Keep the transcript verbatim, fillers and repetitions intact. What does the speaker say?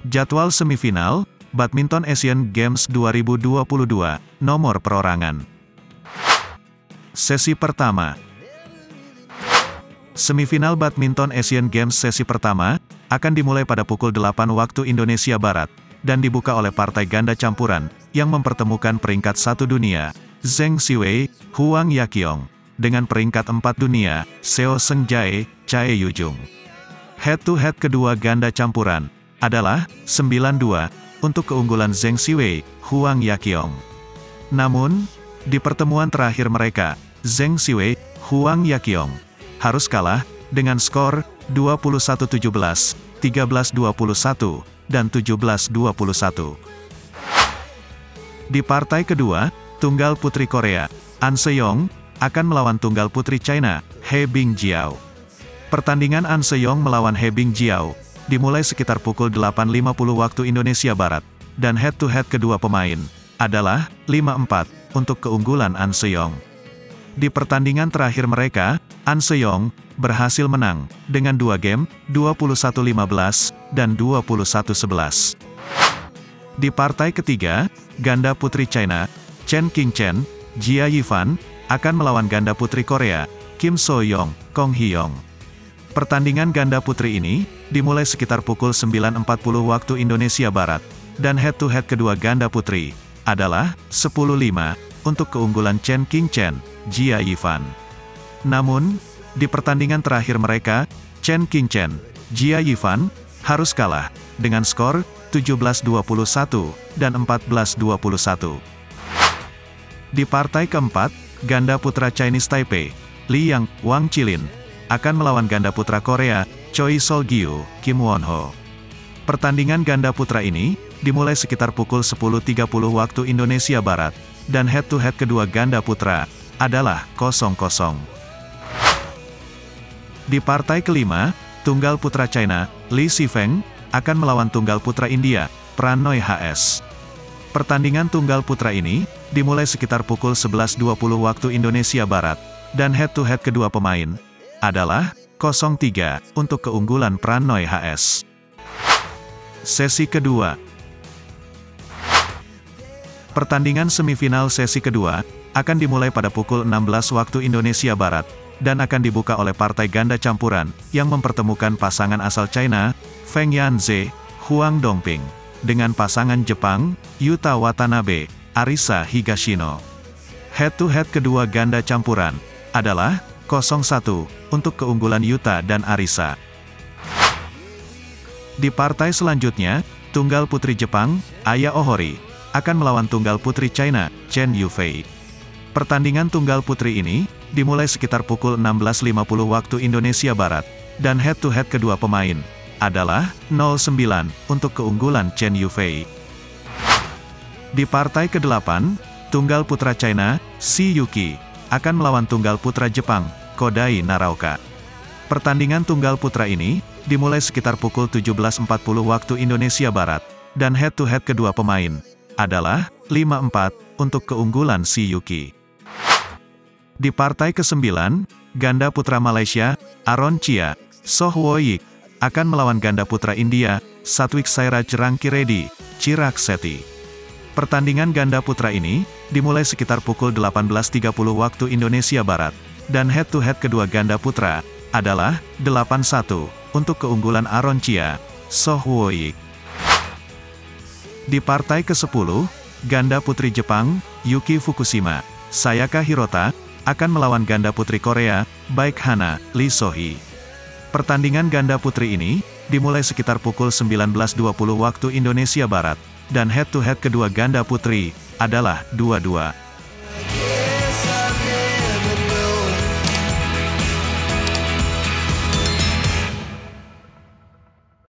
Jadwal semifinal, Badminton Asian Games dua ribu dua puluh dua, nomor perorangan. Sesi pertama. Semifinal Badminton Asian Games sesi pertama, akan dimulai pada pukul delapan waktu Indonesia Barat, dan dibuka oleh partai ganda campuran, yang mempertemukan peringkat satu dunia, Zheng Siwei, Huang Yaqiong, dengan peringkat empat dunia, Seo Seung Jae, Chae Yujung. Head-to-head kedua ganda campuran, adalah sembilan dua, untuk keunggulan Zheng Siwei, Huang Yaqiong. Namun, di pertemuan terakhir mereka, Zheng Siwei, Huang Yaqiong, harus kalah, dengan skor, dua puluh satu tujuh belas, tiga belas dua puluh satu, dan tujuh belas dua puluh satu. Di partai kedua, tunggal putri Korea, An Se-young, akan melawan tunggal putri China, He Bingjiao. Pertandingan An Se-young melawan He Bingjiao, dimulai sekitar pukul delapan lima puluh waktu Indonesia Barat, dan head-to-head kedua pemain, adalah, lima empat, untuk keunggulan An Se-young. Di pertandingan terakhir mereka, An Se-young, berhasil menang, dengan dua game, dua puluh satu lima belas, dan dua puluh satu sebelas. Di partai ketiga, ganda putri China, Chen Qingchen, Jia Yifan, akan melawan ganda putri Korea, Kim So-young, Kong Hee-young. Pertandingan ganda putri ini, dimulai sekitar pukul sembilan empat puluh waktu Indonesia Barat, dan head-to-head kedua ganda putri, adalah, sepuluh lima, untuk keunggulan Chen Qingchen, Jia Yifan. Namun, di pertandingan terakhir mereka, Chen Qingchen, Jia Yifan, harus kalah, dengan skor, tujuh belas dua puluh satu, dan empat belas dua puluh satu. Di partai keempat, ganda putra Chinese Taipei, Li Yang, Wang Qilin, akan melawan ganda putra Korea, Choi Sol-gyu, Kim Won-ho. Pertandingan ganda putra ini, dimulai sekitar pukul sepuluh tiga puluh waktu Indonesia Barat, dan head-to-head kedua ganda putra, adalah, kosong kosong. Di partai kelima, tunggal putra China, Li Shifeng, akan melawan tunggal putra India, Pranoy H S. Pertandingan tunggal putra ini, dimulai sekitar pukul sebelas dua puluh waktu Indonesia Barat, dan head-to-head kedua pemain, adalah, nol tiga, untuk keunggulan Pranoy H S. Sesi kedua. Pertandingan semifinal sesi kedua, akan dimulai pada pukul enam belas waktu Indonesia Barat, dan akan dibuka oleh partai ganda campuran, yang mempertemukan pasangan asal China, Feng Yanze, Huang Dongping, dengan pasangan Jepang, Yuta Watanabe, Arisa Higashino. Head-to-head kedua ganda campuran, adalah, nol satu, untuk keunggulan Yuta dan Arisa. Di partai selanjutnya, tunggal putri Jepang, Aya Ohori, akan melawan tunggal putri China, Chen Yufei. Pertandingan tunggal putri ini, dimulai sekitar pukul enam belas lima puluh waktu Indonesia Barat, dan head-to-head kedua pemain, adalah, nol sembilan, untuk keunggulan Chen Yufei. Di partai kedelapan, tunggal putra China, Shi Yuki, akan melawan tunggal putra Jepang, Kodai Naraoka. Pertandingan tunggal putra ini, dimulai sekitar pukul tujuh belas empat puluh waktu Indonesia Barat, dan head-to-head kedua pemain, adalah, lima empat, untuk keunggulan Shi Yuki. Di partai kesembilan, ganda putra Malaysia, Aaron Chia, Soh Woyik, akan melawan ganda putra India, Satwik Sairaj Rankireddy, Chirag Shetty. Pertandingan ganda putra ini, dimulai sekitar pukul delapan belas tiga puluh waktu Indonesia Barat, dan head-to-head kedua ganda putra, adalah, delapan satu, untuk keunggulan Aaron Chia, Soh Woyik. Di partai kesepuluh, ganda putri Jepang, Yuki Fukushima, Sayaka Hirota, akan melawan ganda putri Korea, Baek Hana, Lee So-hee. Pertandingan ganda putri ini, dimulai sekitar pukul sembilan belas dua puluh waktu Indonesia Barat, dan head-to-head kedua ganda putri, adalah, dua dua.